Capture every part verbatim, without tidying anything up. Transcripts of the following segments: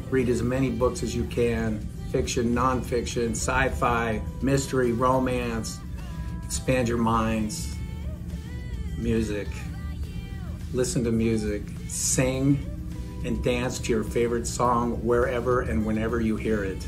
Read as many books as you can, fiction, nonfiction, sci-fi, mystery, romance. Expand your minds. Music. Listen to music. Sing and dance to your favorite song wherever and whenever you hear it.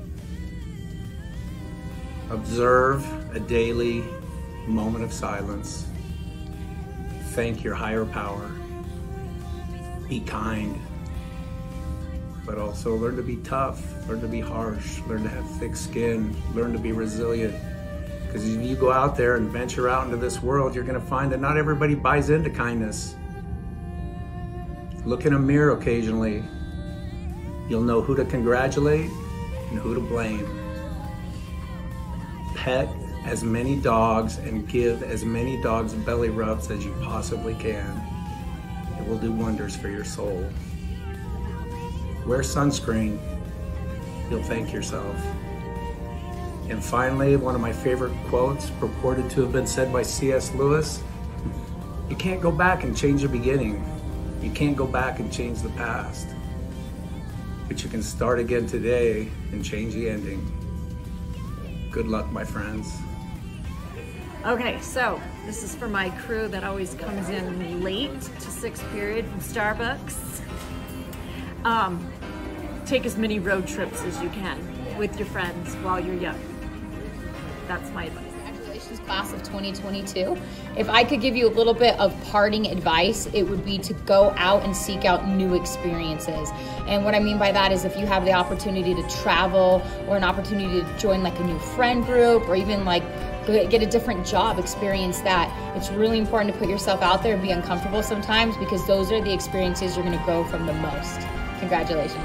Observe a daily moment of silence. Thank your higher power. Be kind, but also learn to be tough, learn to be harsh, learn to have thick skin, learn to be resilient. Because if you go out there and venture out into this world, you're gonna find that not everybody buys into kindness. Look in a mirror occasionally. You'll know who to congratulate and who to blame. Pet as many dogs and give as many dogs belly rubs as you possibly can. It will do wonders for your soul. Wear sunscreen. You'll thank yourself. And finally, one of my favorite quotes purported to have been said by C S Lewis, you can't go back and change the beginning. You can't go back and change the past. But you can start again today and change the ending. Good luck, my friends. Okay, so this is for my crew that always comes in late to sixth period from Starbucks. Um, take as many road trips as you can with your friends while you're young. That's my advice. Congratulations, class of twenty twenty-two. If I could give you a little bit of parting advice, it would be to go out and seek out new experiences. And what I mean by that is if you have the opportunity to travel or an opportunity to join like a new friend group or even like get a different job, experience that. It's really important to put yourself out there and be uncomfortable sometimes because those are the experiences you're gonna grow from the most. Congratulations.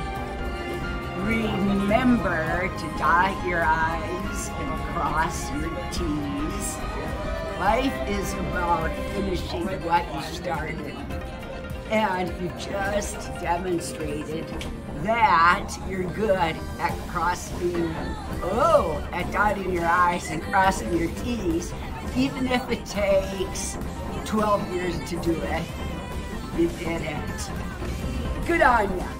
Remember to dot your I's and cross your T's. Life is about finishing what you started. And you just demonstrated that you're good at crossing, oh, at dotting your I's and crossing your T's, even if it takes twelve years to do it. You did it. Good on ya.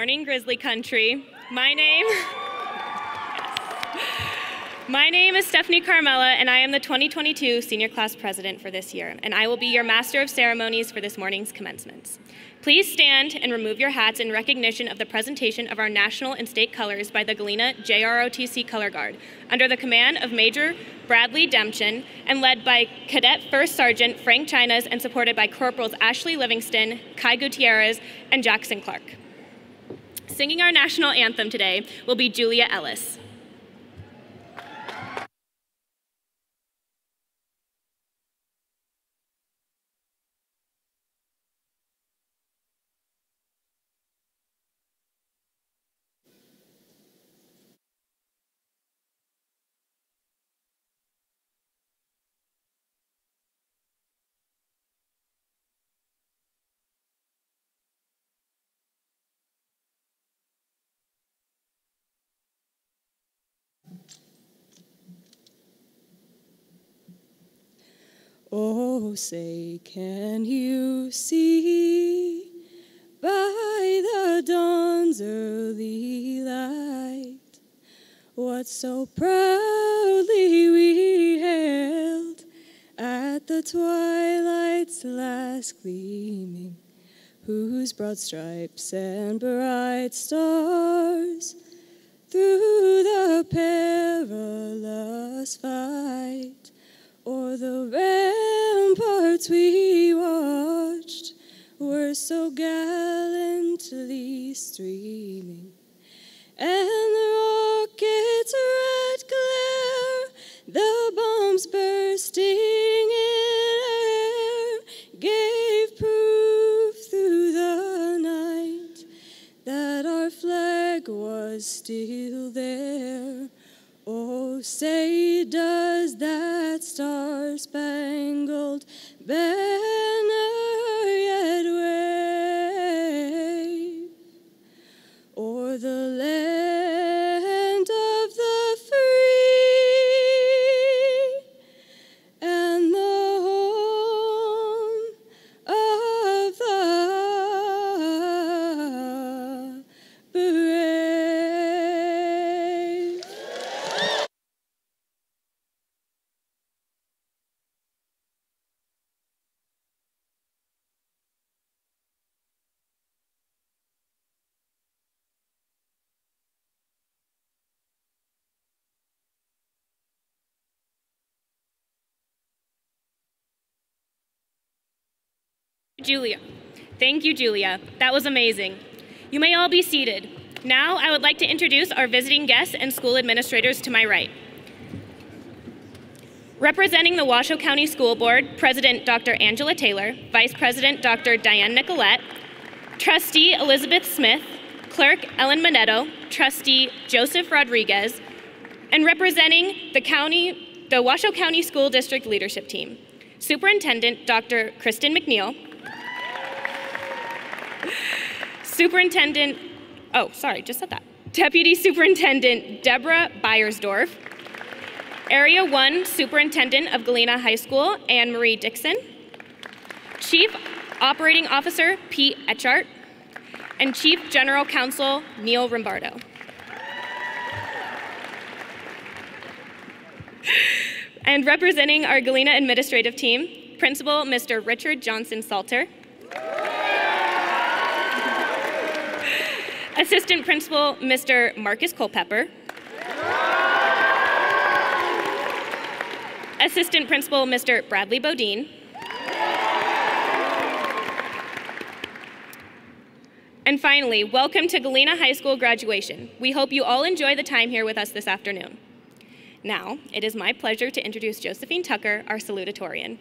morning, Grizzly Country. My name, my name is Stephanie Carmella, and I am the twenty twenty-two Senior Class President for this year, and I will be your Master of Ceremonies for this morning's commencements. Please stand and remove your hats in recognition of the presentation of our national and state colors by the Galena J R O T C Color Guard, under the command of Major Bradley Demchen, and led by Cadet First Sergeant Frank Chinas, and supported by Corporals Ashley Livingston, Kai Gutierrez, and Jackson Clark. Singing our national anthem today will be Julia Ellis. Oh, say, can you see by the dawn's early light what so proudly we hailed at the twilight's last gleaming, whose broad stripes and bright stars through the perilous fight o'er the ramparts we watched were so gallantly streaming, and the rocket's red glare, the bombs bursting in air, gave proof through the night that our flag was still there. Oh, say, does that star-spangled banner yet wave o'er the land of the free and the home of the brave? Julia. Thank you, Julia. That was amazing. You may all be seated. Now, I would like to introduce our visiting guests and school administrators to my right. Representing the Washoe County School Board, President Doctor Angela Taylor, Vice President Doctor Diane Nicolette, Trustee Elizabeth Smith, Clerk Ellen Monetto, Trustee Joseph Rodriguez, and representing the county, the Washoe County School District Leadership Team, Superintendent Doctor Kristen McNeil, Superintendent, oh, sorry, just said that. Deputy Superintendent Deborah Beiersdorf, Area one Superintendent of Galena High School, Anne Marie Dixon, Chief Operating Officer Pete Etchart, and Chief General Counsel Neil Rombardo. And representing our Galena administrative team, Principal Mister Richard Johnson Salter, Assistant Principal Mister Marcus Culpepper, Assistant Principal Mister Bradley Bodine, and finally, welcome to Galena High School graduation. We hope you all enjoy the time here with us this afternoon. Now, it is my pleasure to introduce Josephine Tucker, our salutatorian.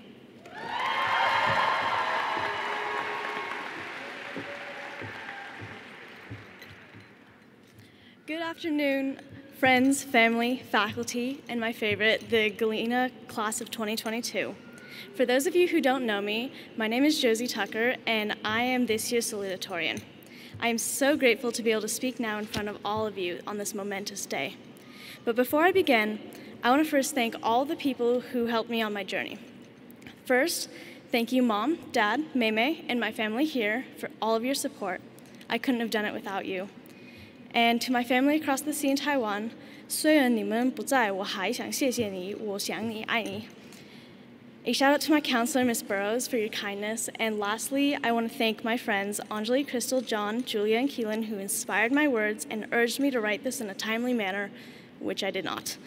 Good afternoon, friends, family, faculty, and my favorite, the Galena class of twenty twenty-two. For those of you who don't know me, my name is Josie Tucker, and I am this year's salutatorian. I am so grateful to be able to speak now in front of all of you on this momentous day. But before I begin, I want to first thank all the people who helped me on my journey. First, thank you, Mom, Dad, Maymay, and my family here for all of your support. I couldn't have done it without you. And to my family across the sea in Taiwan, 虽然你们不在，我还想谢谢你，我想你，爱你。A shout out to my counselor, Miss Burrows, for your kindness. And lastly, I want to thank my friends, Anjali, Crystal, John, Julia, and Keelan, who inspired my words and urged me to write this in a timely manner, which I did not.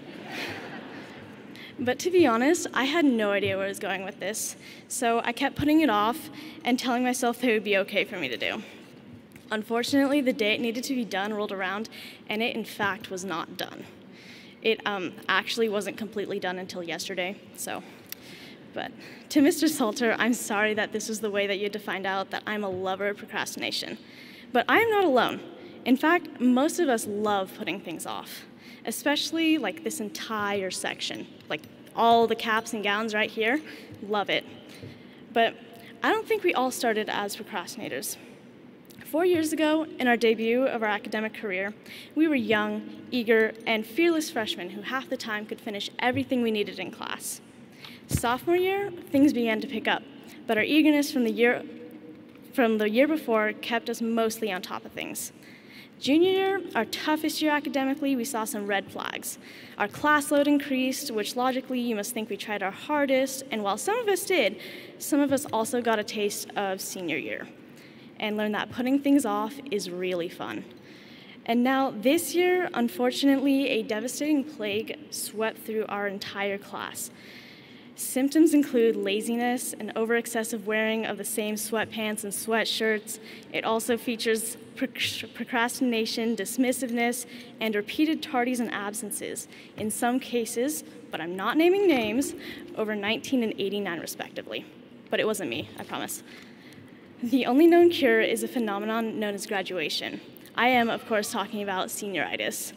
But to be honest, I had no idea where I was going with this, so I kept putting it off and telling myself that it would be okay for me to do. Unfortunately, the day it needed to be done rolled around, and it in fact was not done. It um, actually wasn't completely done until yesterday, so. But to Mister Salter, I'm sorry that this was the way that you had to find out that I'm a lover of procrastination. But I am not alone. In fact, most of us love putting things off, especially like this entire section, like all the caps and gowns right here, love it. But I don't think we all started as procrastinators. Four years ago, in our debut of our academic career, we were young, eager, and fearless freshmen who half the time could finish everything we needed in class. Sophomore year, things began to pick up, but our eagerness from the year, from the year before kept us mostly on top of things. Junior year, our toughest year academically, we saw some red flags. Our class load increased, which logically you must think we tried our hardest, and while some of us did, some of us also got a taste of senior year and learned that putting things off is really fun. And now this year, unfortunately, a devastating plague swept through our entire class. Symptoms include laziness and over-excessive wearing of the same sweatpants and sweatshirts. It also features procrastination, dismissiveness, and repeated tardies and absences. In some cases, but I'm not naming names, over nineteen and eighty-nine respectively. But it wasn't me, I promise. The only known cure is a phenomenon known as graduation. I am, of course, talking about senioritis.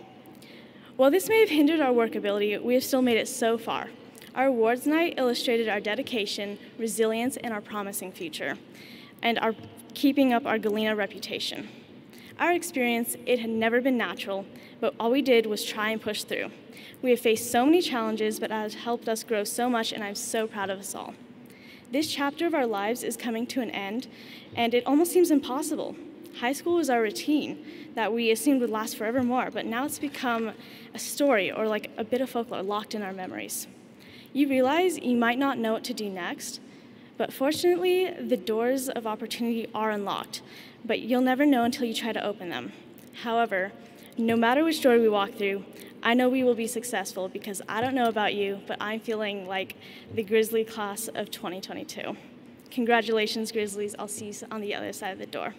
While this may have hindered our workability, we have still made it so far. Our awards night illustrated our dedication, resilience, and our promising future, and our keeping up our Galena reputation. Our experience, it had never been natural, but all we did was try and push through. We have faced so many challenges, but it has helped us grow so much, and I'm so proud of us all. This chapter of our lives is coming to an end, and it almost seems impossible. High school was our routine that we assumed would last forevermore, but now it's become a story or like a bit of folklore locked in our memories. You realize you might not know what to do next, but fortunately, the doors of opportunity are unlocked, but you'll never know until you try to open them. However, no matter which door we walk through, I know we will be successful because I don't know about you, but I'm feeling like the Grizzly class of twenty twenty-two. Congratulations, Grizzlies. I'll see you on the other side of the door.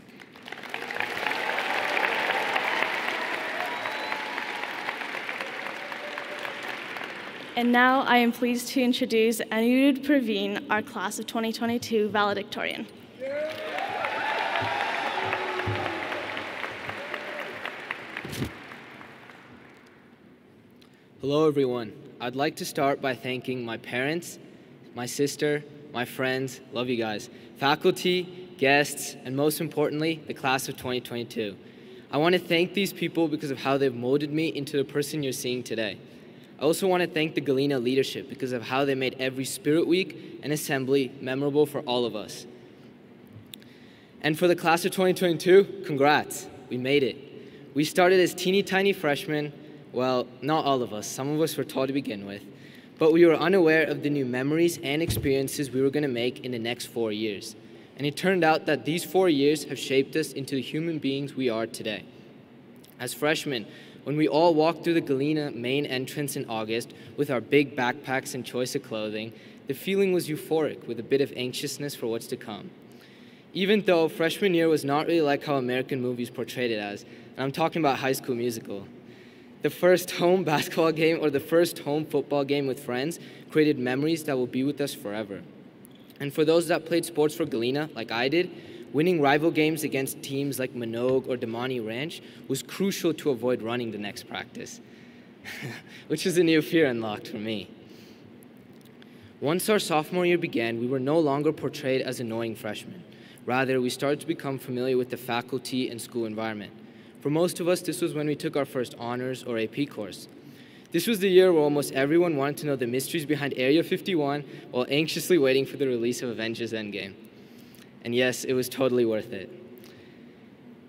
And now I am pleased to introduce Anirudh Praveen, our class of twenty twenty-two valedictorian. Hello everyone. I'd like to start by thanking my parents, my sister, my friends, love you guys, faculty, guests, and most importantly, the class of twenty twenty-two. I want to thank these people because of how they've molded me into the person you're seeing today. I also want to thank the Galena leadership because of how they made every Spirit Week and Assembly memorable for all of us. And for the class of twenty twenty-two, congrats, we made it. We started as teeny tiny freshmen. Well, not all of us, some of us were tall to begin with, but we were unaware of the new memories and experiences we were going to make in the next four years. And it turned out that these four years have shaped us into the human beings we are today. As freshmen, when we all walked through the Galena main entrance in August with our big backpacks and choice of clothing, the feeling was euphoric with a bit of anxiousness for what's to come. Even though freshman year was not really like how American movies portrayed it as, and I'm talking about High School Musical. The first home basketball game or the first home football game with friends created memories that will be with us forever. And for those that played sports for Galena, like I did, winning rival games against teams like Minogue or Damani Ranch was crucial to avoid running the next practice, which is a new fear unlocked for me. Once our sophomore year began, we were no longer portrayed as annoying freshmen. Rather, we started to become familiar with the faculty and school environment. For most of us, this was when we took our first honors or A P course. This was the year where almost everyone wanted to know the mysteries behind Area fifty-one while anxiously waiting for the release of Avengers Endgame. And yes, it was totally worth it.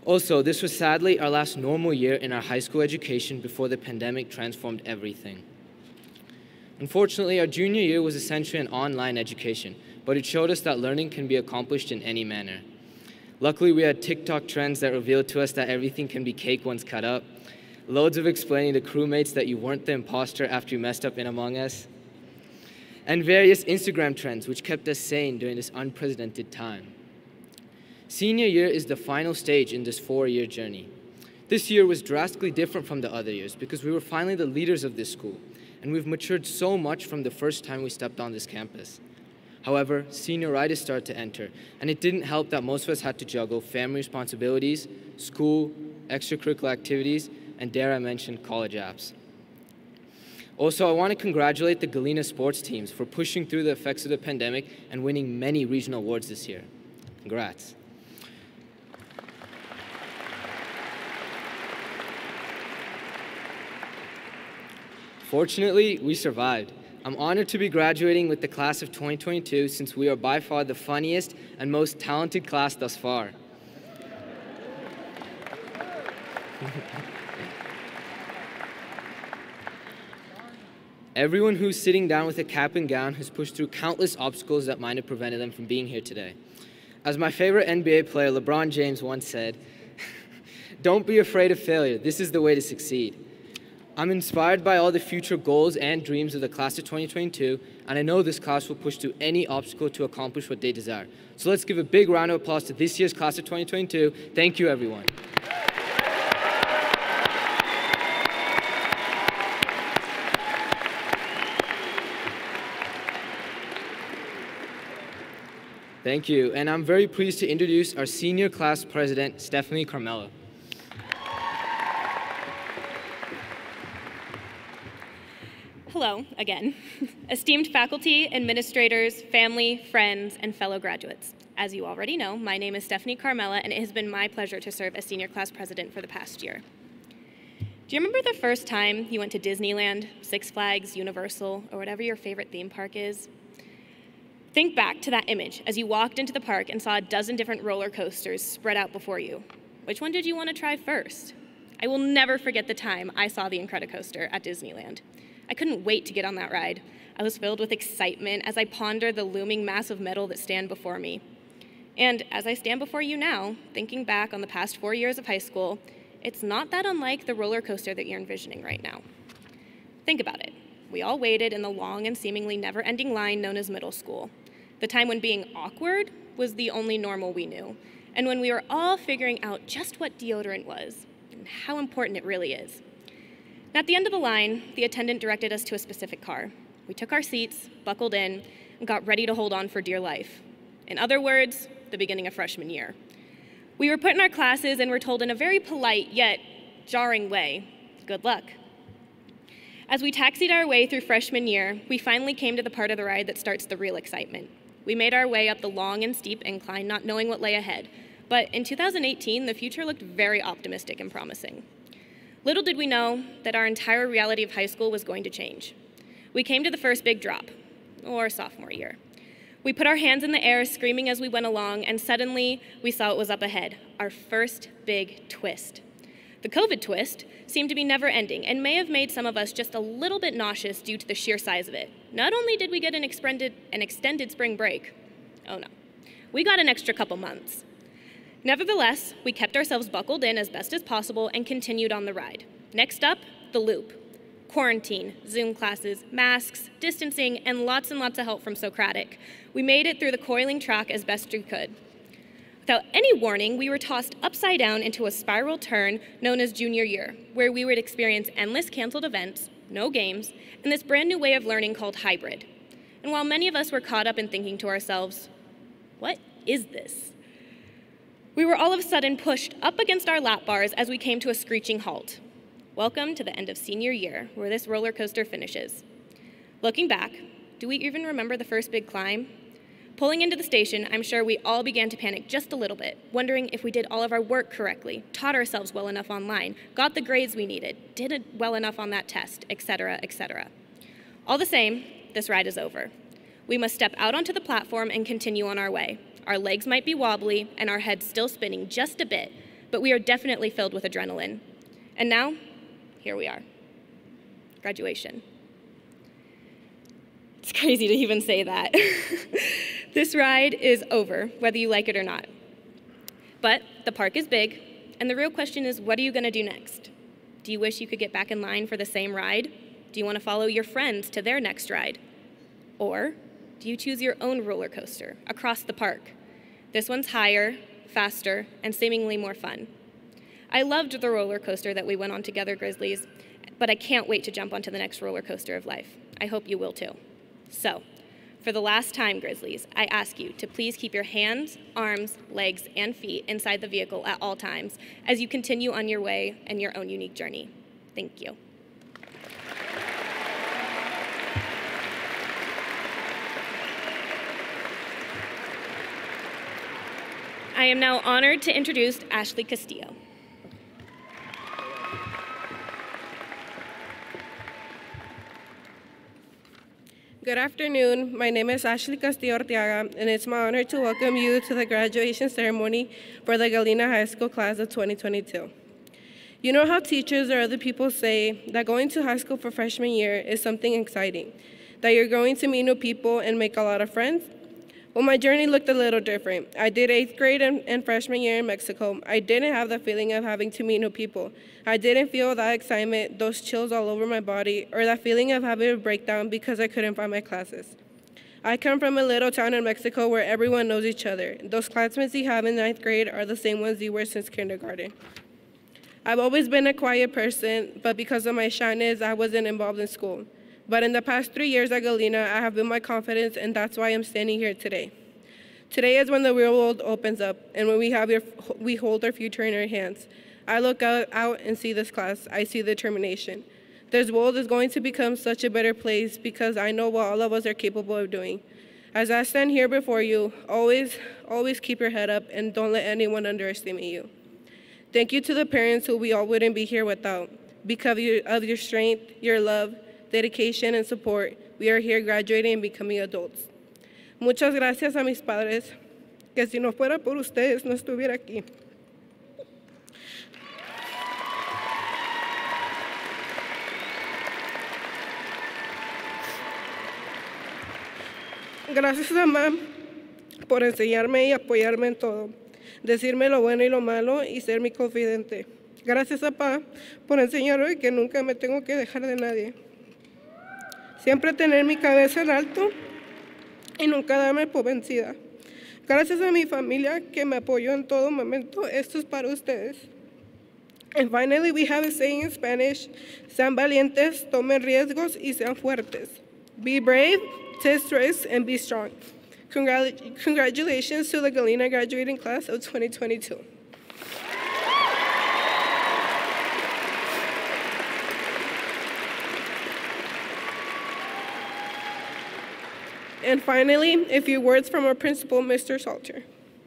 Also, this was sadly our last normal year in our high school education before the pandemic transformed everything. Unfortunately, our junior year was essentially an online education, but it showed us that learning can be accomplished in any manner. Luckily, we had TikTok trends that revealed to us that everything can be cake once cut up, loads of explaining to crewmates that you weren't the imposter after you messed up in Among Us, and various Instagram trends which kept us sane during this unprecedented time. Senior year is the final stage in this four-year journey. This year was drastically different from the other years because we were finally the leaders of this school, and we've matured so much from the first time we stepped on this campus. However, senioritis started to enter, and it didn't help that most of us had to juggle family responsibilities, school, extracurricular activities, and dare I mention, college apps. Also, I want to congratulate the Galena sports teams for pushing through the effects of the pandemic and winning many regional awards this year. Congrats. Fortunately, we survived. I'm honored to be graduating with the class of twenty twenty-two since we are by far the funniest and most talented class thus far. Everyone who's sitting down with a cap and gown has pushed through countless obstacles that might have prevented them from being here today. As my favorite N B A player, LeBron James, once said, "Don't be afraid of failure. This is the way to succeed." I'm inspired by all the future goals and dreams of the class of twenty twenty-two, and I know this class will push through any obstacle to accomplish what they desire. So let's give a big round of applause to this year's class of twenty twenty-two. Thank you, everyone. Thank you, and I'm very pleased to introduce our senior class president, Stephanie Carmela. Hello again. Esteemed faculty, administrators, family, friends, and fellow graduates. As you already know, my name is Stephanie Carmela, and it has been my pleasure to serve as senior class president for the past year. Do you remember the first time you went to Disneyland, Six Flags, Universal, or whatever your favorite theme park is? Think back to that image as you walked into the park and saw a dozen different roller coasters spread out before you. Which one did you want to try first? I will never forget the time I saw the Incredicoaster at Disneyland. I couldn't wait to get on that ride. I was filled with excitement as I pondered the looming mass of metal that stand before me. And as I stand before you now, thinking back on the past four years of high school, it's not that unlike the roller coaster that you're envisioning right now. Think about it. We all waited in the long and seemingly never-ending line known as middle school, the time when being awkward was the only normal we knew, and when we were all figuring out just what deodorant was and how important it really is. At the end of the line, the attendant directed us to a specific car. We took our seats, buckled in, and got ready to hold on for dear life. In other words, the beginning of freshman year. We were put in our classes and were told in a very polite yet jarring way, good luck. As we taxied our way through freshman year, we finally came to the part of the ride that starts the real excitement. We made our way up the long and steep incline, not knowing what lay ahead. But in two thousand eighteen, the future looked very optimistic and promising. Little did we know that our entire reality of high school was going to change. We came to the first big drop, or sophomore year. We put our hands in the air, screaming as we went along, and suddenly we saw what was up ahead, our first big twist. The COVID twist seemed to be never ending and may have made some of us just a little bit nauseous due to the sheer size of it. Not only did we get an extended, an extended spring break, oh no, we got an extra couple months. Nevertheless, we kept ourselves buckled in as best as possible and continued on the ride. Next up, the loop. Quarantine, Zoom classes, masks, distancing, and lots and lots of help from Socratic. We made it through the coiling track as best we could. Without any warning, we were tossed upside down into a spiral turn known as junior year, where we would experience endless canceled events, no games, and this brand new way of learning called hybrid. And while many of us were caught up in thinking to ourselves, what is this? We were all of a sudden pushed up against our lap bars as we came to a screeching halt. Welcome to the end of senior year, where this roller coaster finishes. Looking back, do we even remember the first big climb? Pulling into the station, I'm sure we all began to panic just a little bit, wondering if we did all of our work correctly, taught ourselves well enough online, got the grades we needed, did it well enough on that test, et cetera, et cetera. All the same, this ride is over. We must step out onto the platform and continue on our way. Our legs might be wobbly and our heads still spinning just a bit, but we are definitely filled with adrenaline. And now, here we are, graduation. It's crazy to even say that. This ride is over, whether you like it or not. But the park is big, and the real question is, what are you gonna do next? Do you wish you could get back in line for the same ride? Do you wanna follow your friends to their next ride? Or do you choose your own roller coaster across the park? This one's higher, faster, and seemingly more fun. I loved the roller coaster that we went on together, Grizzlies, but I can't wait to jump onto the next roller coaster of life. I hope you will too. So, for the last time, Grizzlies, I ask you to please keep your hands, arms, legs, and feet inside the vehicle at all times as you continue on your way and your own unique journey. Thank you. I am now honored to introduce Ashley Castillo. Good afternoon. My name is Ashley Castillo Orteaga, and it's my honor to welcome you to the graduation ceremony for the Galena High School class of twenty twenty-two. You know how teachers or other people say that going to high school for freshman year is something exciting, that you're going to meet new people and make a lot of friends? Well, my journey looked a little different. I did eighth grade and, and freshman year in Mexico. I didn't have the feeling of having to meet new people. I didn't feel that excitement, those chills all over my body, or that feeling of having a breakdown because I couldn't find my classes. I come from a little town in Mexico where everyone knows each other. Those classmates you have in ninth grade are the same ones you were since kindergarten. I've always been a quiet person, but because of my shyness, I wasn't involved in school. But in the past three years at Galena, I have built my confidence, and that's why I'm standing here today. Today is when the real world opens up, and when we, have your, we hold our future in our hands. I look out, out and see this class. I see determination. This world is going to become such a better place because I know what all of us are capable of doing. As I stand here before you, always, always keep your head up and don't let anyone underestimate you. Thank you to the parents who we all wouldn't be here without. Because of your, of your strength, your love, dedication, and support, we are here graduating and becoming adults. Muchas gracias a mis padres, que si no fuera por ustedes no estuviera aquí. Gracias, mamá, por enseñarme y apoyarme en todo, decirme lo bueno y lo malo y ser mi confidente. Gracias, papá, por enseñarme que nunca me tengo que dejar de nadie. Siempre tener mi cabeza en alto y nunca darme por vencida. Gracias a mi familia que me apoyó en todo momento. Esto es para ustedes. And finally, we have a saying in Spanish, sean valientes, tomen riesgos y sean fuertes. Be brave, take risks, and be strong. Congrat- congratulations to the Galena graduating class of twenty twenty-two. And finally, a few words from our principal, Mister Salter.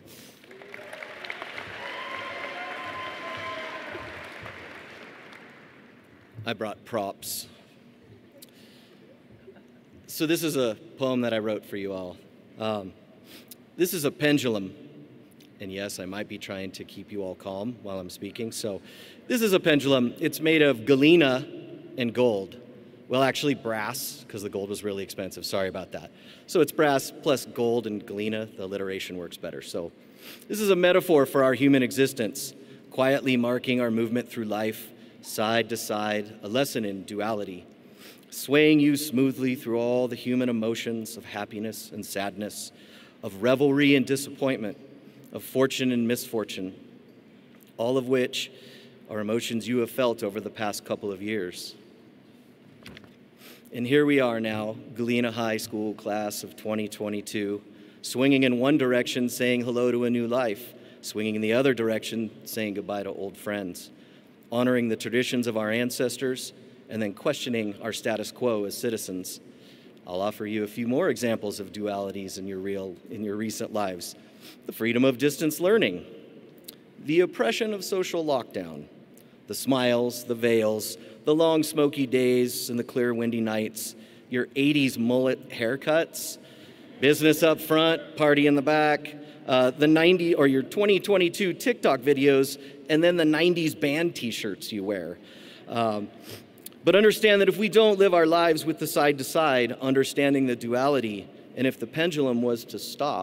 I brought props. So this is a poem that I wrote for you all. Um, this is a pendulum. And yes, I might be trying to keep you all calm while I'm speaking. So this is a pendulum. It's made of galena and gold. Well, actually brass, because the gold was really expensive. Sorry about that. So it's brass plus gold and galena. The alliteration works better. So this is a metaphor for our human existence, quietly marking our movement through life, side to side, a lesson in duality, swaying you smoothly through all the human emotions of happiness and sadness, of revelry and disappointment, of fortune and misfortune, all of which are emotions you have felt over the past couple of years. And here we are now, Galena High School class of twenty twenty-two, swinging in one direction, saying hello to a new life, swinging in the other direction, saying goodbye to old friends, honoring the traditions of our ancestors, and then questioning our status quo as citizens. I'll offer you a few more examples of dualities in your, real, in your recent lives. The freedom of distance learning, the oppression of social lockdown, the smiles, the veils, the long smoky days and the clear windy nights, your eighties mullet haircuts, business up front, party in the back, uh, the ninety or your twenty twenty-two TikTok videos, and then the nineties band t-shirts you wear. Um, but understand that if we don't live our lives with the side to side, understanding the duality, and if the pendulum was to stop,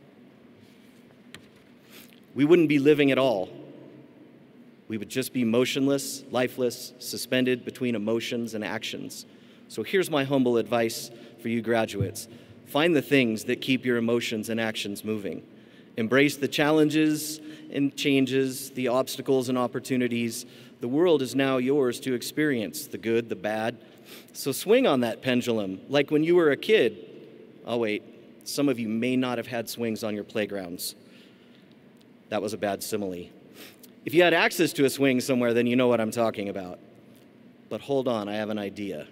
we wouldn't be living at all. We would just be motionless, lifeless, suspended between emotions and actions. So here's my humble advice for you graduates. Find the things that keep your emotions and actions moving. Embrace the challenges and changes, the obstacles and opportunities. The world is now yours to experience, the good, the bad. So swing on that pendulum like when you were a kid. Oh wait, some of you may not have had swings on your playgrounds. That was a bad simile. If you had access to a swing somewhere, then you know what I'm talking about. But hold on, I have an idea.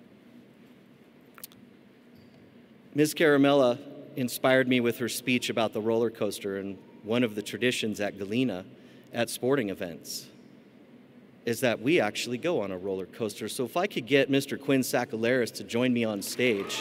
Miz Caramella inspired me with her speech about the roller coaster, and one of the traditions at Galena at sporting events is that we actually go on a roller coaster. So if I could get Mister Quinn Sakalaris to join me on stage.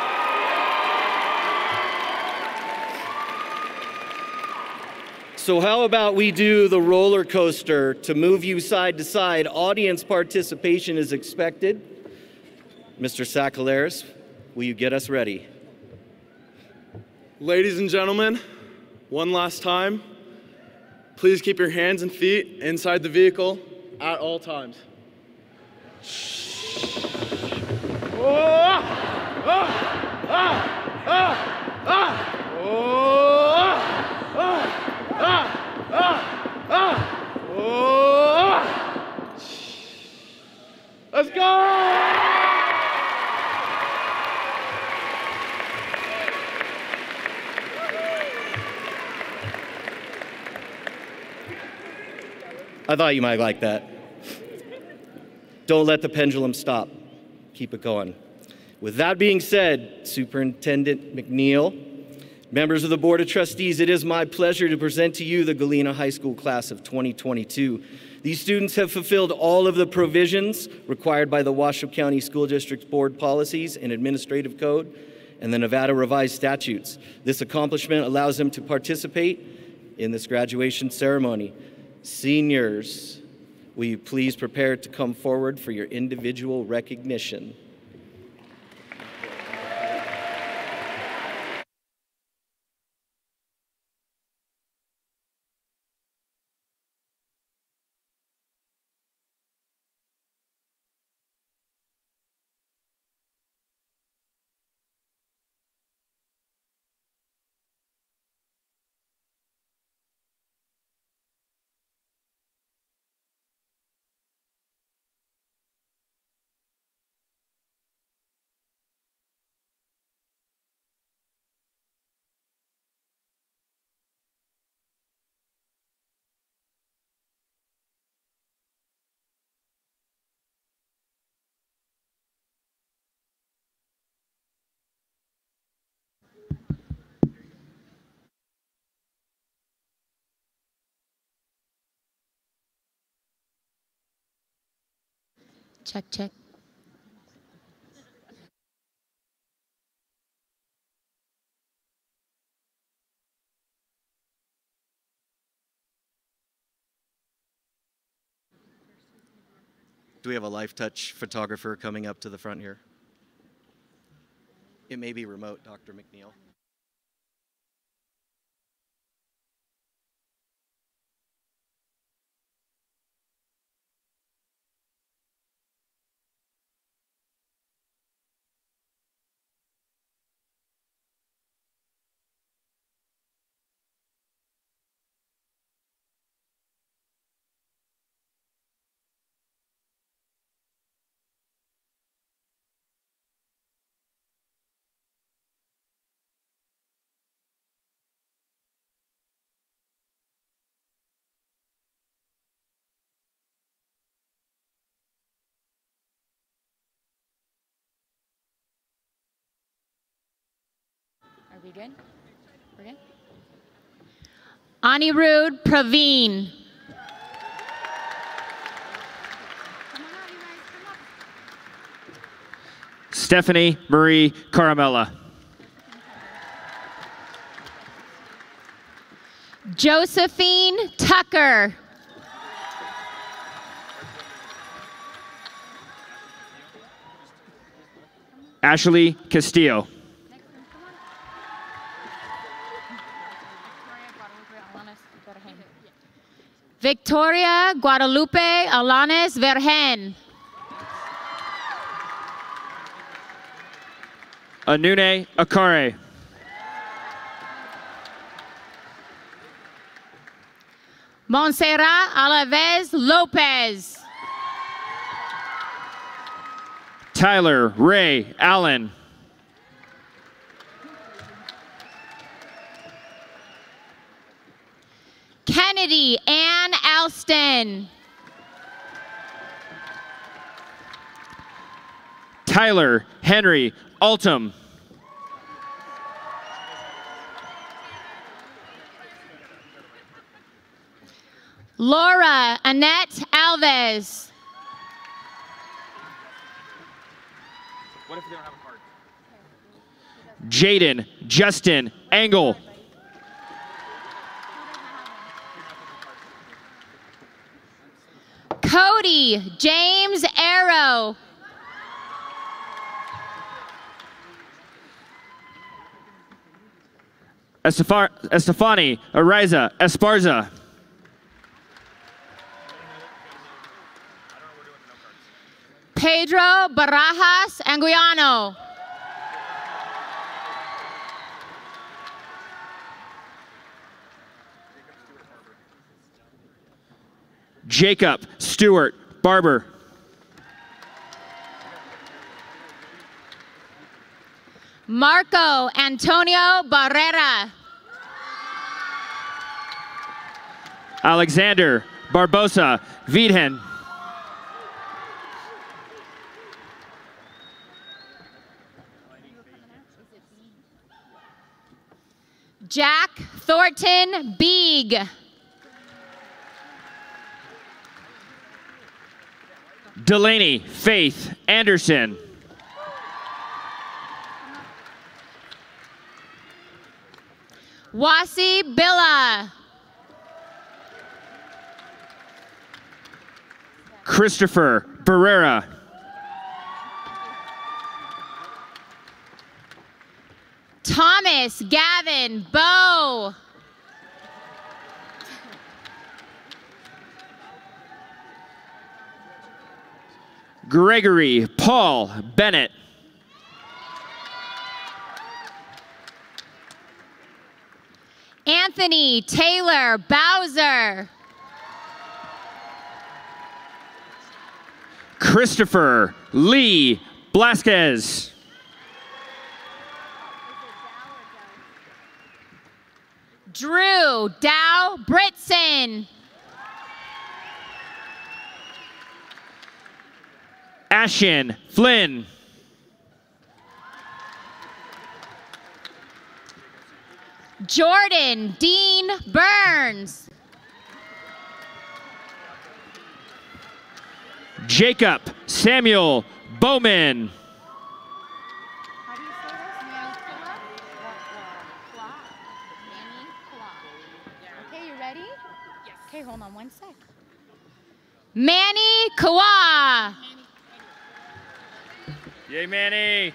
So how about we do the roller coaster to move you side to side? Audience participation is expected. Mister Sakalaris, will you get us ready? Ladies and gentlemen, one last time, please keep your hands and feet inside the vehicle at all times. Oh, ah, ah, ah, ah, ah, oh, ah, ah. Ah, ah, ah, oh, let's go! I thought you might like that. Don't let the pendulum stop. Keep it going. With that being said, Superintendent McNeil, members of the Board of Trustees, it is my pleasure to present to you the Galena High School class of twenty twenty-two. These students have fulfilled all of the provisions required by the Washoe County School District Board policies and administrative code and the Nevada revised statutes. This accomplishment allows them to participate in this graduation ceremony. Seniors, will you please prepare to come forward for your individual recognition? Check, check. Do we have a Life Touch photographer coming up to the front here? It may be remote, Doctor McNeil. Are we good? We're good? Anirudh Praveen. Stephanie Marie Caramella. Josephine Tucker. Ashley Castillo. Victoria Guadalupe Alanes Vergen. Anune Akare. Montserrat Alaves Lopez. Tyler Ray Allen. Kennedy Ann Alston. Tyler Henry Altum. Laura Annette Alves. What if they don't have a card? Jaden Justin Engel. Cody James Arrow. Estefar Estefani Ariza Esparza. Pedro Barajas Anguiano. Jacob Stewart Barber. Marco Antonio Barrera. Alexander Barbosa Vidhen. Jack Thornton Beeg. Delaney Faith Anderson. Wasi Billa. Christopher Barrera. Thomas Gavin Bow. Gregory Paul Bennett. Anthony Taylor Bowser. Christopher Lee Blasquez. Drew Dow Britson. Ashen Flynn. Jordan Dean Burns. Jacob Samuel Bowman. How do you say this? Okay, you ready? Yes. Okay, hold on one sec. Manny Kawa. Yay, Manny.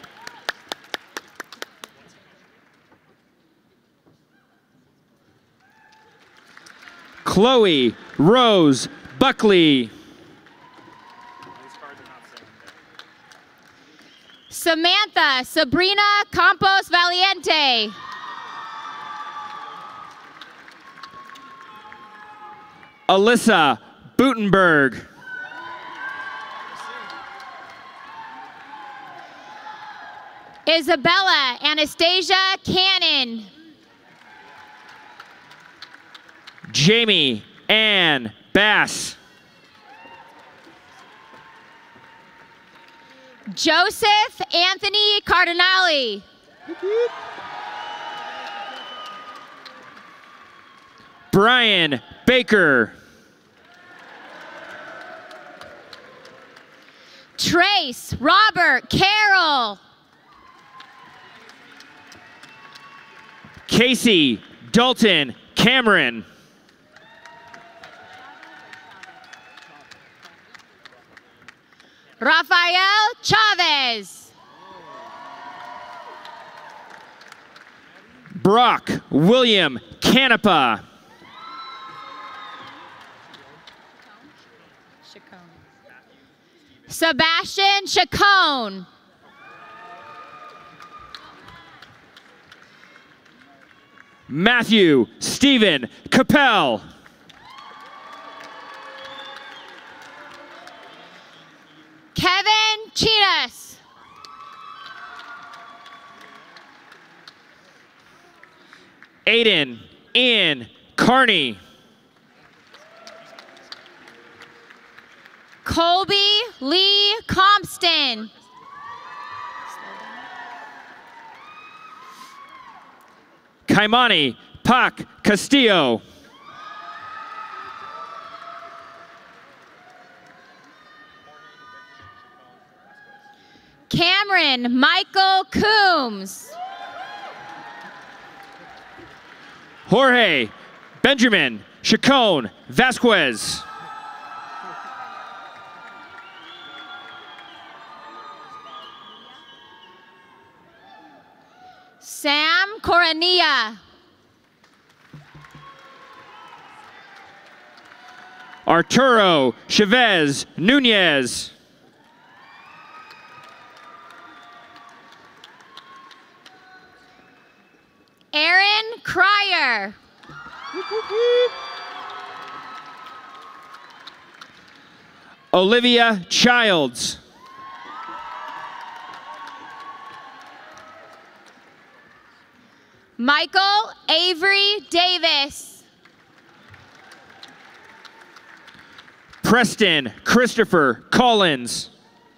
Chloe Rose Buckley. Samantha Sabrina Campos Valiente. Alyssa Butenberg. Isabella Anastasia Cannon. Jamie Ann Bass. Joseph Anthony Cardinale. Brian Baker. Trace Robert Carroll. Casey Dalton Cameron. Rafael Chavez. Brock William Canepa. Sebastian Chacon. Matthew Stephen Capel. Kevin Chinas. Aiden Ian Carney. Colby Lee Compston. Kaimani Pac Castillo. Cameron Michael Coombs. Jorge Benjamin Chacon Vasquez. Sam Coronilla. Arturo Chavez Nunez. Aaron Cryer. Olivia Childs. Michael Avery Davis. Preston Christopher Collins.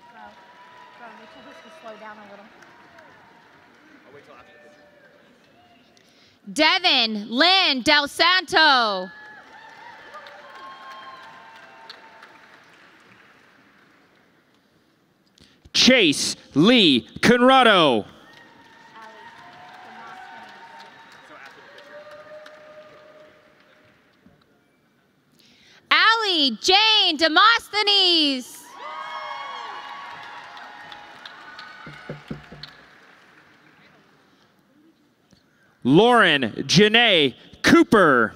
Devin Lynn Del Santo. Chase Lee Conrado. Allie Jane Demosthenes. Lauren Janae Cooper.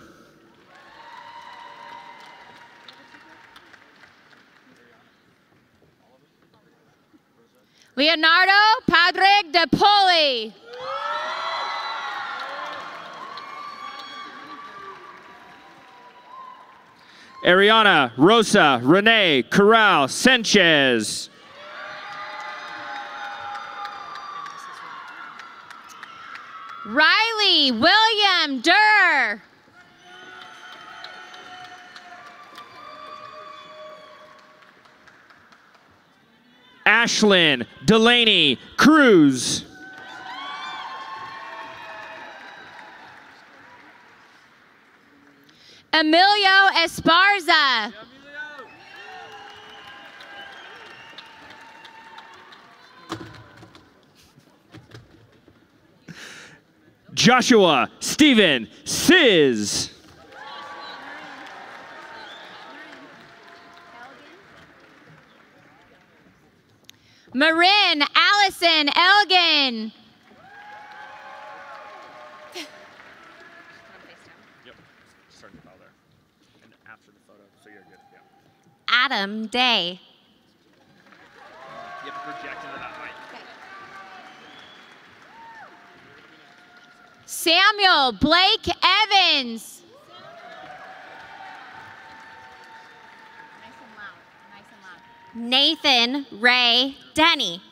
Leonardo Padre de Poli. Ariana Rosa Renee Corral Sanchez. Riley William Durr. Ashlyn Delaney Cruz. Emilio Esparza. Joshua Stephen Sizz. Marin Allison Elgin. Adam Day. Yep, project into that mic. Samuel Blake Evans. Nathan Ray Denny.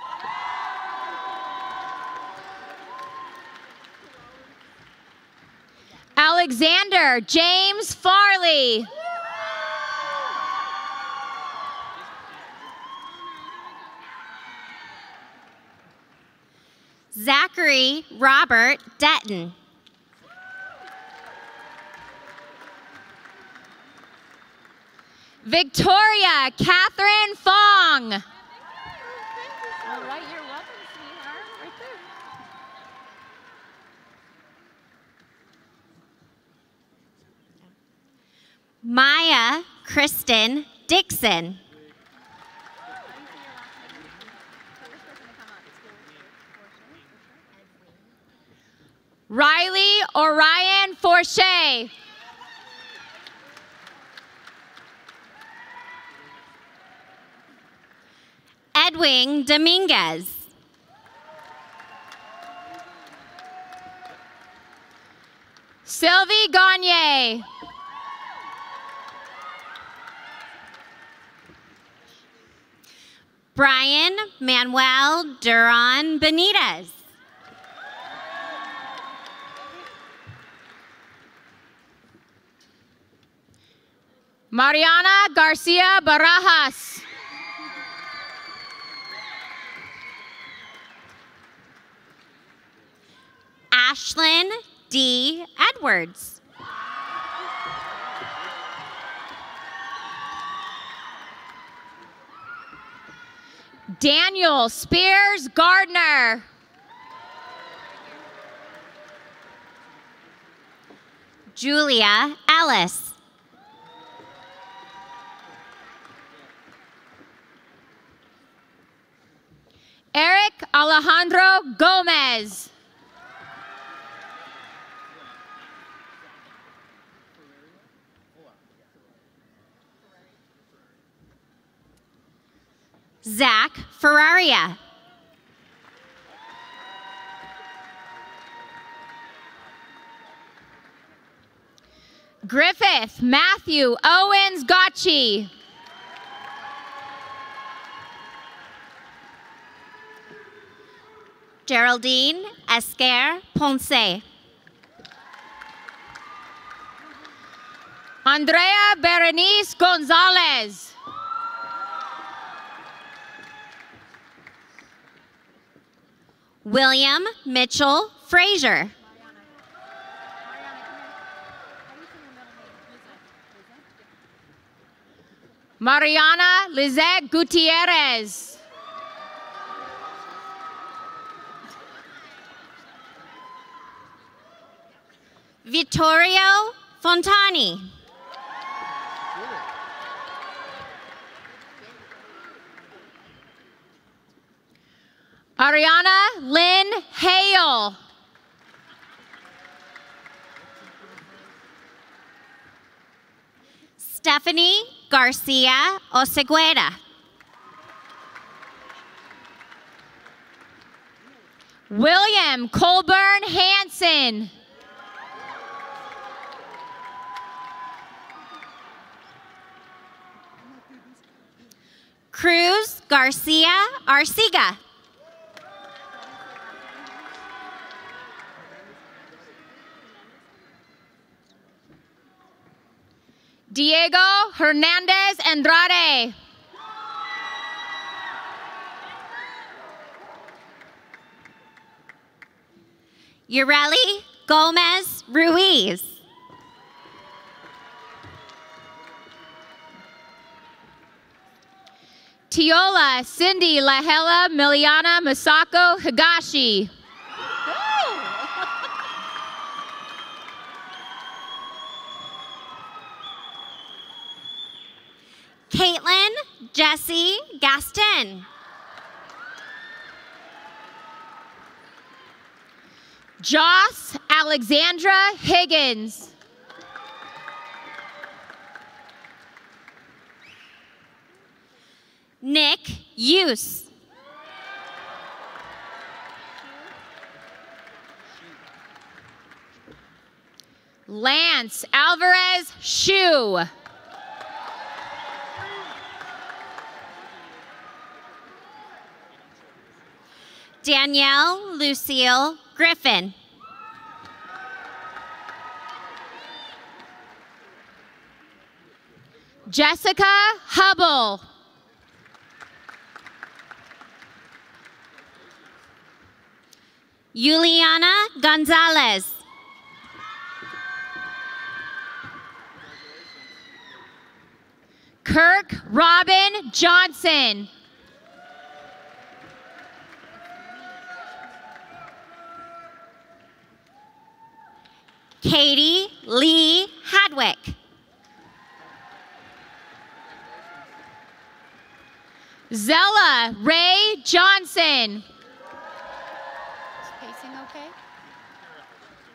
Alexander James Farley. Zachary Robert Detton. Victoria Catherine Fong. All right, you're welcome, sweetheart. Right there. Maya Kristen Dixon. Riley Orion Forche. Edwin Dominguez. Sylvie Gagne. Brian Manuel Duran Benitez. Mariana Garcia Barajas. Ashlyn D. Edwards. Daniel Spears Gardner. Julia Ellis. Eric Alejandro Gomez. Zach Ferraria. Griffith Matthew Owens Gotchi. Geraldine Esquer Ponce. Andrea Berenice Gonzalez. William Mitchell Frazier. Mariana Lizette Gutierrez. Vittorio Fontani. Ariana Lynn Hale. Stephanie Garcia Osegueda. William Colburn Hansen. Cruz Garcia Arcega. Diego Hernandez Andrade. Ureli Gomez Ruiz. Tiola Cindy Lahela Miliana Masako Higashi. Caitlin Jessie Gaston. Joss Alexandra Higgins. Nick Use. Lance Alvarez Shue. Danielle Lucille Griffin. Jessica Hubble. Juliana Gonzalez. Kirk Robin Johnson. Katie Lee Hadwick. Zella Ray Johnson. Is pacing okay?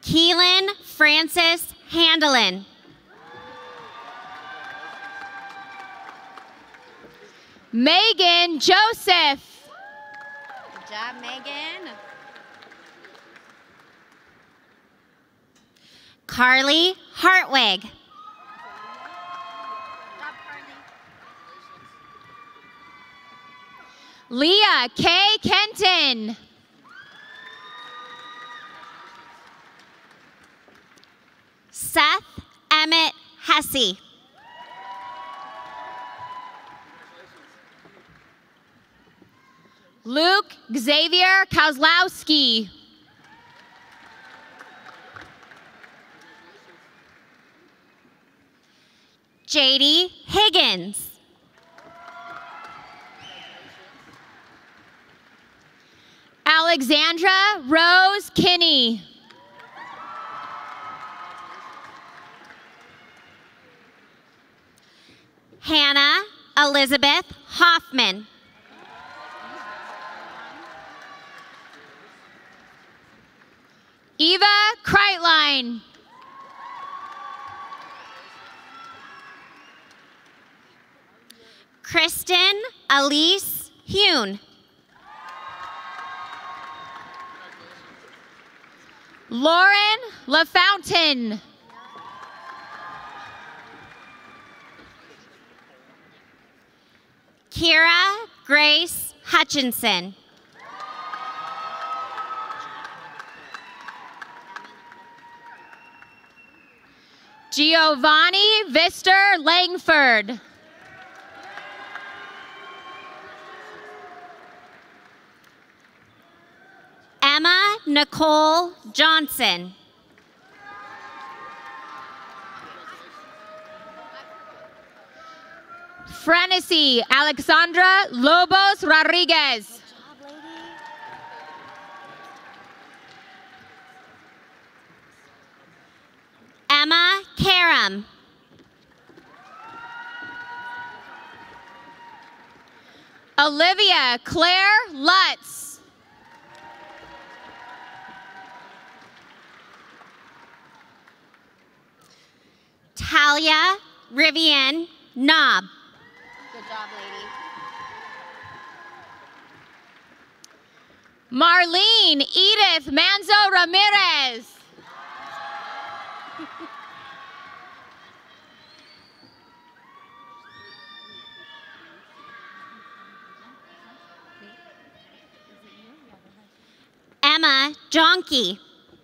Keelan Francis Handelin. Megan Joseph. Good job, Megan. Carly Hartwig. Leah K. Kenton. Seth Emmett Hesse. Luke Xavier Kozlowski. J D Higgins. Alexandra Rose Kinney. Hannah Elizabeth Hoffman. Eva Kreitline. Kristen Elise Hune. Lauren LaFountain. Kira Grace Hutchinson. Giovanni Vister Langford. Emma Nicole Johnson. Frenesy Alexandra Lobos Rodriguez. Emma Karam. Olivia Claire Lutz. Talia Rivian Knob. Good job, lady. Marlene Edith Manzo Ramirez. Emma Jonke.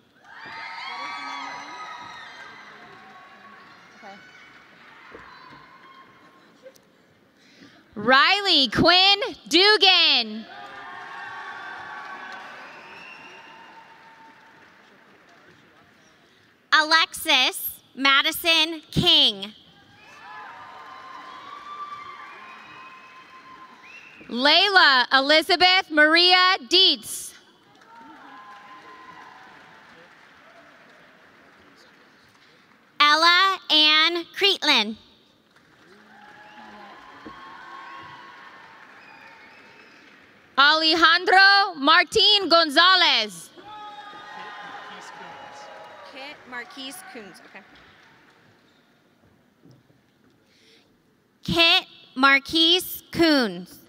Riley Quinn Dugan. Alexis Madison King. Layla Elizabeth Maria Dietz. Ella Ann Creetlin. Alejandro Martin Gonzalez. Kit Marquise Coons. Okay. Kit Marquise Coons.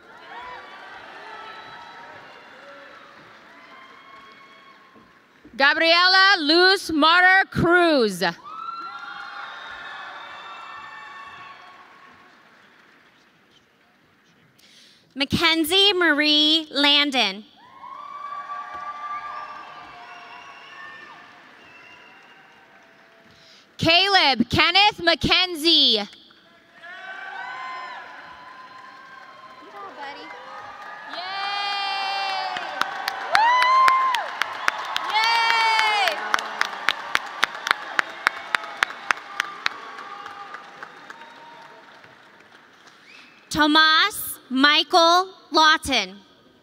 Gabriela Luz Martyr Cruz. Mackenzie Marie Landon. Caleb Kenneth McKenzie. Tomas Michael Lawton.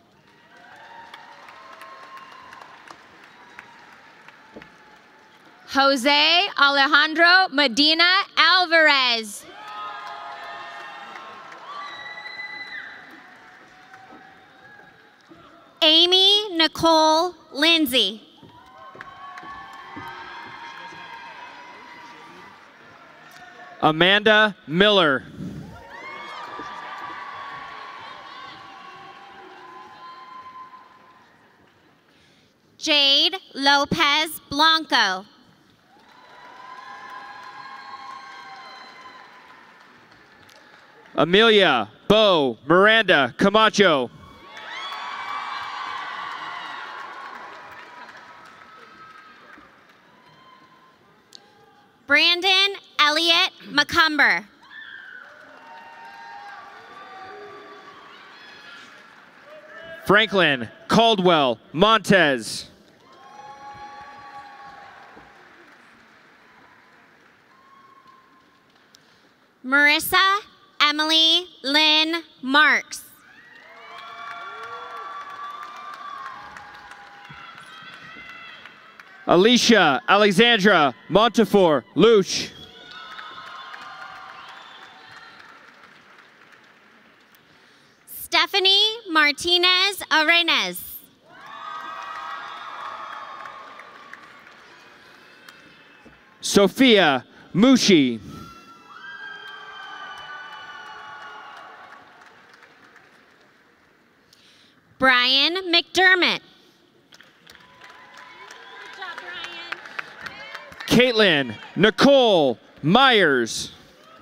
Jose Alejandro Medina Alvarez. Amy Nicole Lindsay. Amanda Miller. Jade Lopez Blanco. Amelia Bo Miranda Camacho. Brandon Elliott McCumber. Franklin Caldwell Montez. Marissa Emily Lynn Marks. Alicia Alexandra Montefiore Luch. Stephanie Martinez Arenas. Sophia Mushi. Brian McDermott. Caitlin Nicole Myers.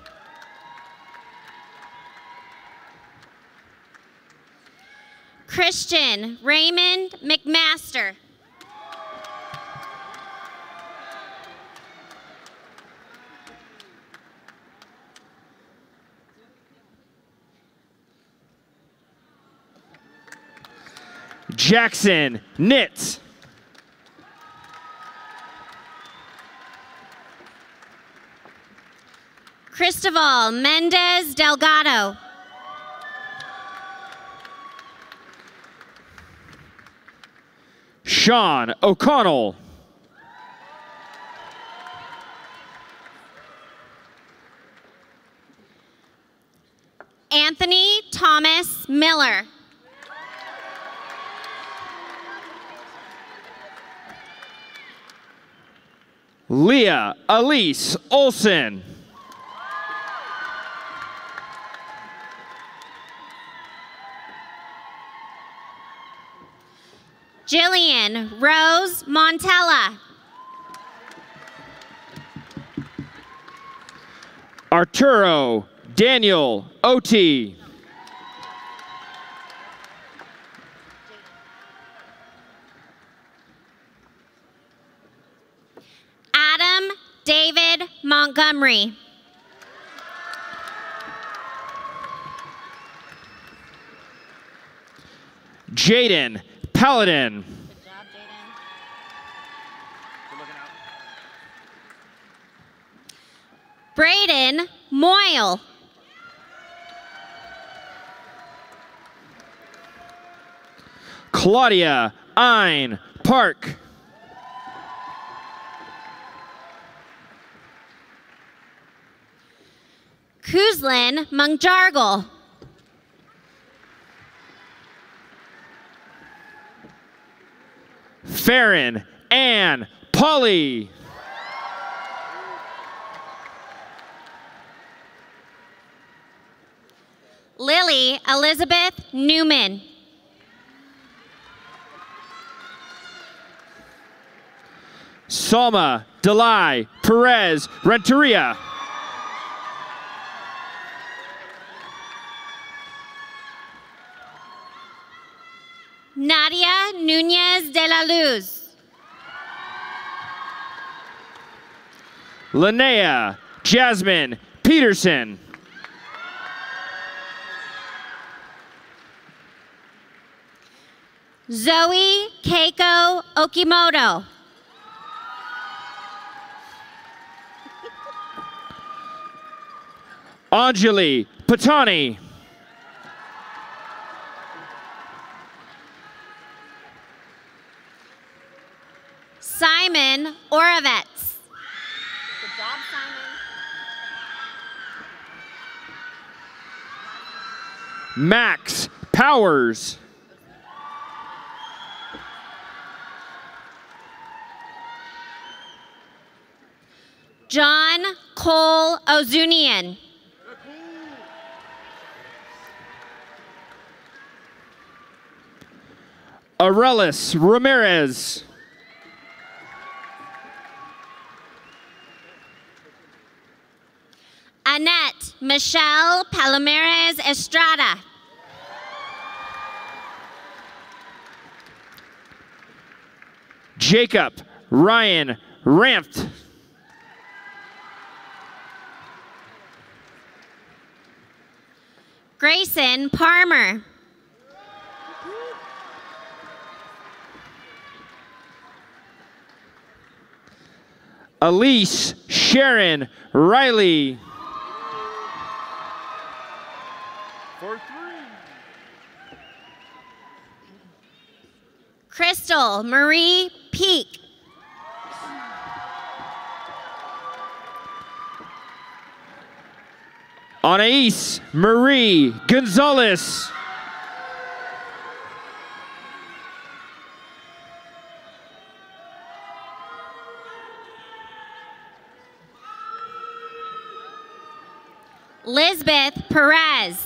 Christian Raymond McMaster. Jackson Knitz. Cristobal Mendez Delgado. Sean O'Connell. Anthony Thomas Miller. Leah Elise Olson. Jillian Rose Montella. Arturo Daniel Oti. Adam David Montgomery. Jaden Paladin. Braden Moyle. Claudia Ein Park. Kuzlin Mungjargal. Farron Ann Polly. Lily Elizabeth Newman. Salma Delai Perez Renteria. Nadia Nunez de la Luz. Linnea Jasmine Peterson. Zoe Keiko Okimoto. Anjali Patani. Simon Orovets. Good job, Simon. Max Powers. John Cole Ozunian. Arelis Ramirez. Annette Michelle Palomares Estrada. Jacob Ryan Ramft. Grayson Palmer. Elise Sharon Riley. Crystal Marie Peak. Anais Marie Gonzalez. Lisbeth Perez.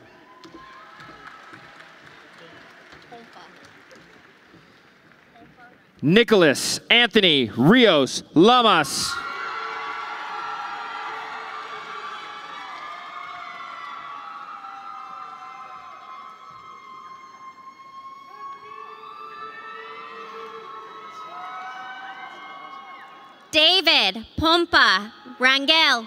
Nicholas Anthony Rios Lamas. David Pompa Rangel.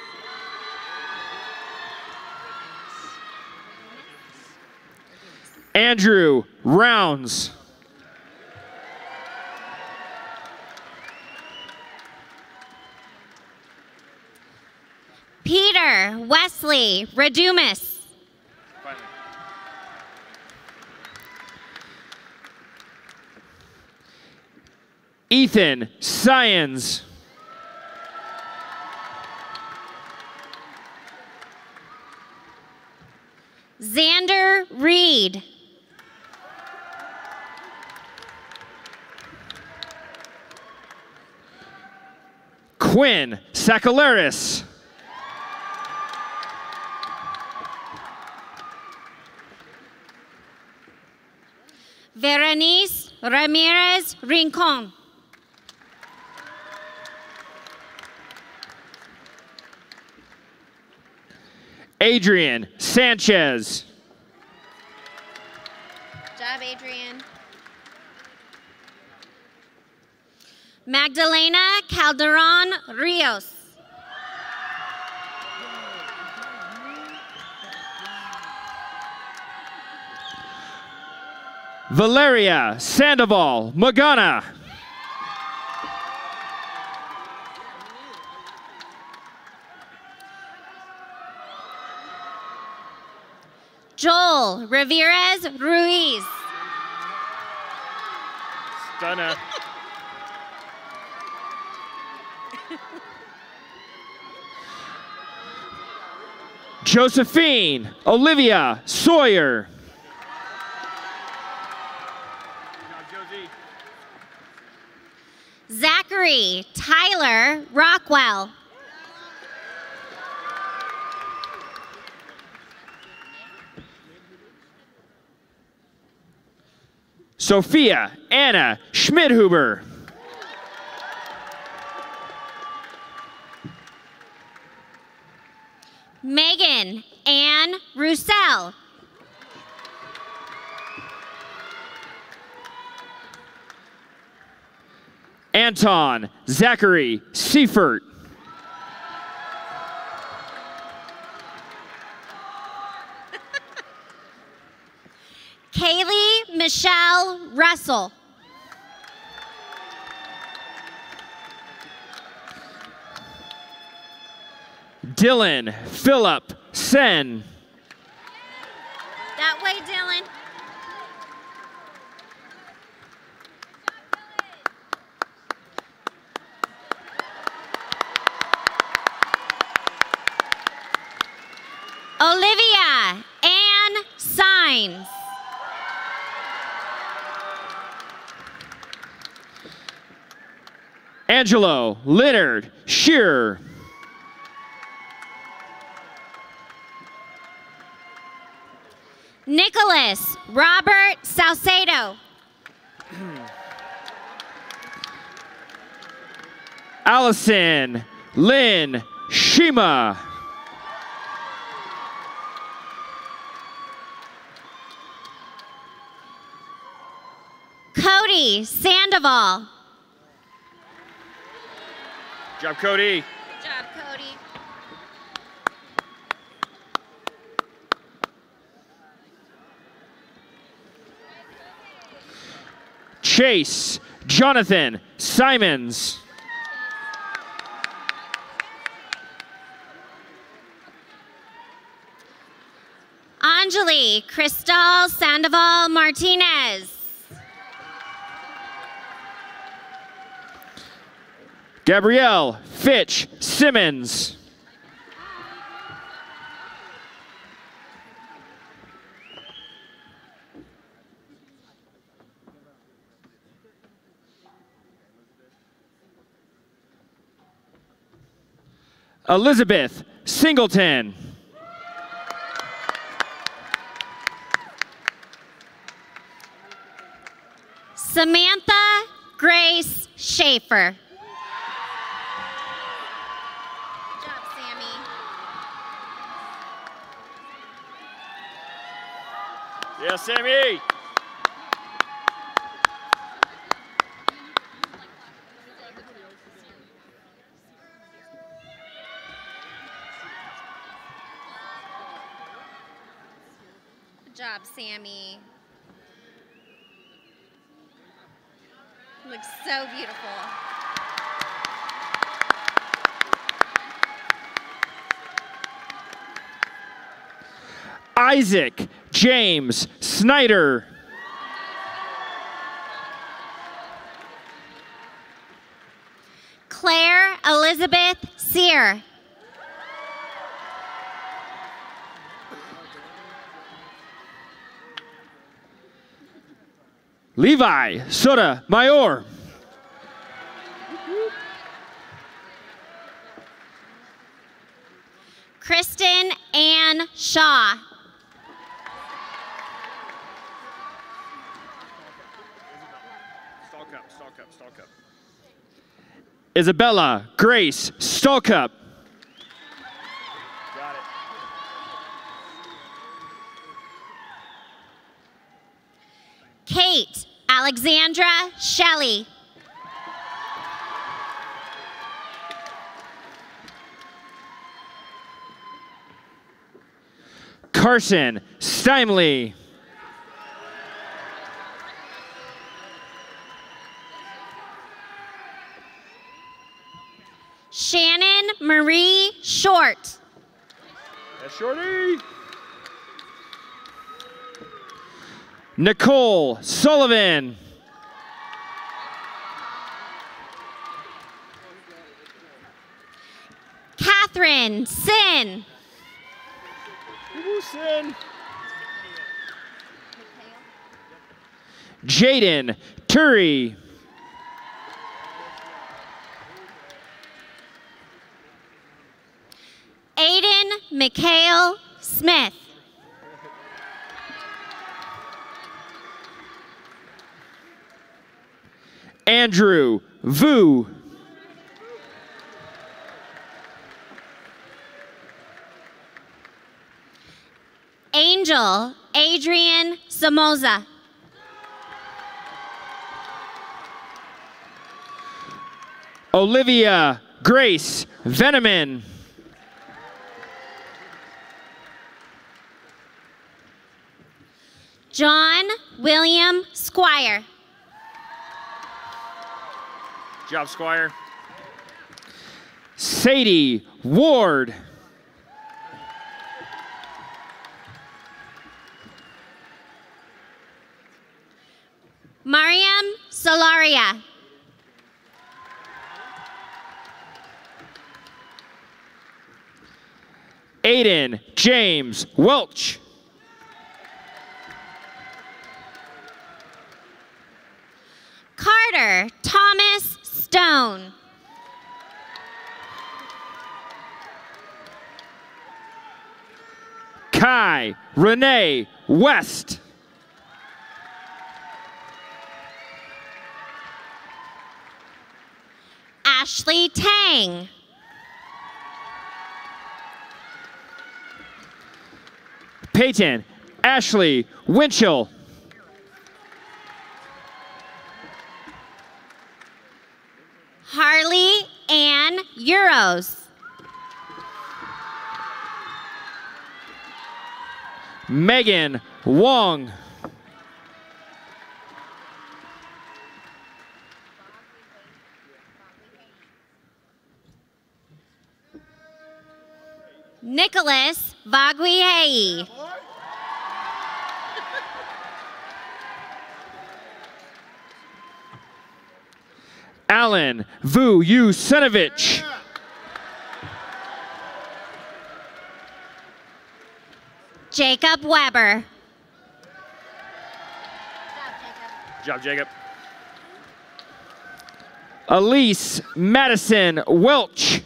Andrew Rounds. Peter Wesley Redumis. Ethan Syons. Xander Reed. Quinn Sakalaris. Veronice Ramirez Rincon. Adrian Sanchez. Good job, Adrian. Magdalena Calderon Rios. Valeria Sandoval Magana. Joel Ramirez Ruiz. Stunner. Josephine Olivia Sawyer. Zachary Tyler Rockwell. Sophia Anna Schmidhuber. Megan Ann Roussel. Anton Zachary Seifert. Kaylee Michelle Russell. Dylan Philip Sen. That way, Dylan. Olivia Ann Signs. Angelo Leonard Shearer. Nicholas Robert Salcedo. Allison Lynn Shima. Cody Sandoval. Good job, Cody. Good job, Cody. Chase Jonathan Simons. Anjali Cristal Sandoval Martinez. Gabrielle Fitch Simmons. Elizabeth Singleton. Samantha Grace Schaefer. Good job, Sammy. Yes, Sammy. Good job, Sammy. Looks so beautiful. Isaac James Snyder. Claire Elizabeth Sear. Levi Sotomayor. Kristen Ann Shaw. Stall cup, stall cup, stall cup. Isabella Grace Stallcup. Got it. Kate Alexandra Shelley. Carson Steinley. Shannon Marie Short. That's Shorty. Nicole Sullivan. Catherine Sin. Sin. Jaden Turi. Aiden Mikhail Smith. Andrew Vu. Angel Adrian Somoza. Olivia Grace Veneman. John William Squire. Good job, Squire. Sadie Ward. Mariam Solaria. Aiden James Welch. Carter Thomas Stone. Kai Renee West. Ashley Tang. Peyton Ashley Winchell. Harley Ann Euros. Megan Wong. Nicholas Vaguiei. Alan Vu Yusenovich. Jacob Weber. Good job, Jacob. Elise Madison Welch.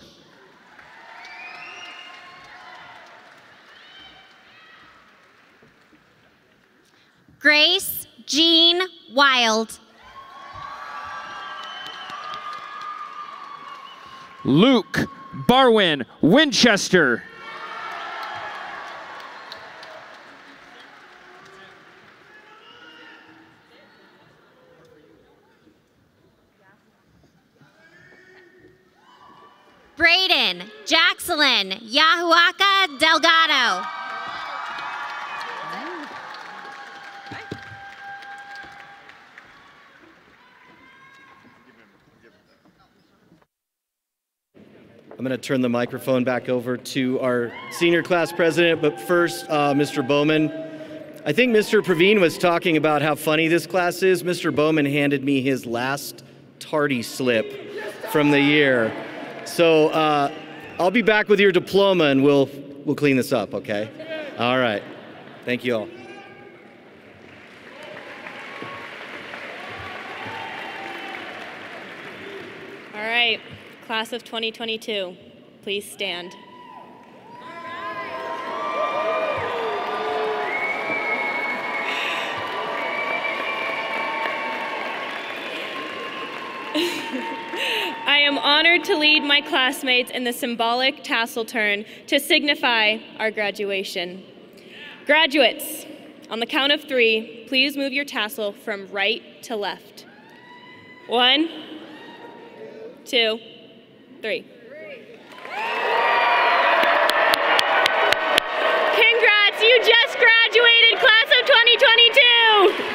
Grace Jean Wild. Luke Barwin Winchester. Braden Jackson Yahuaca Delgado. I'm going to turn the microphone back over to our senior class president, but first, uh, Mister Bowman. I think Mister Praveen was talking about how funny this class is. Mister Bowman handed me his last tardy slip from the year. So uh, I'll be back with your diploma and we'll, we'll clean this up, okay? All right. Thank you all. All right, class of twenty twenty-two, please stand. I am honored to lead my classmates in the symbolic tassel turn to signify our graduation. Graduates, on the count of three, please move your tassel from right to left. One, two, three. Congrats, you just graduated, class of twenty twenty-two.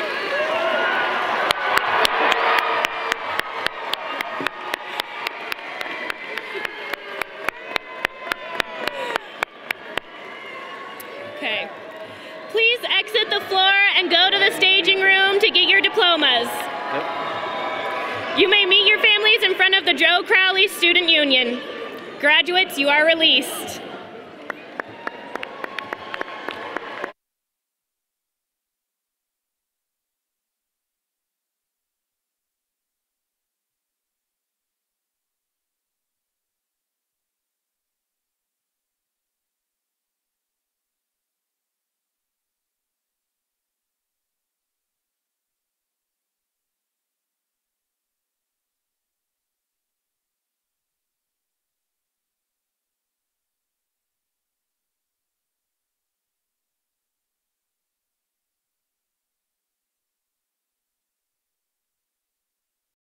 Okay. Please exit the floor and go to the staging room to get your diplomas. You may meet your families in front of the Joe Crowley Student Union. Graduates, you are released.